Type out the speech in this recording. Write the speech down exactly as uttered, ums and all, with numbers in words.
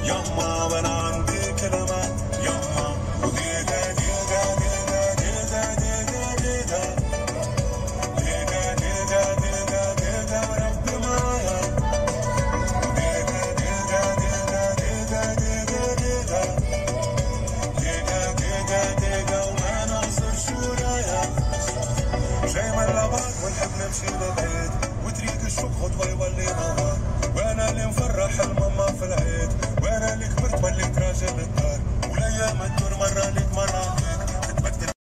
يما وانا عندي كلمات يما وديقة ديقة ديقة ديقة ديقة ديقة ديقة ديقة ديقة ديقة وربي معايا ديقة ديقة ديقة ديقة ديقة ديقة ديقة ديقة ديقة وما نعصر شورايا جاي من العباد ونحب نمشي للعيد وتريد الشوق خطوة يولي نهار وانا اللي مفرح الماما في العيد وانا اللي كبرت مليت راجل الدار والايام تدور مرة ليك مرة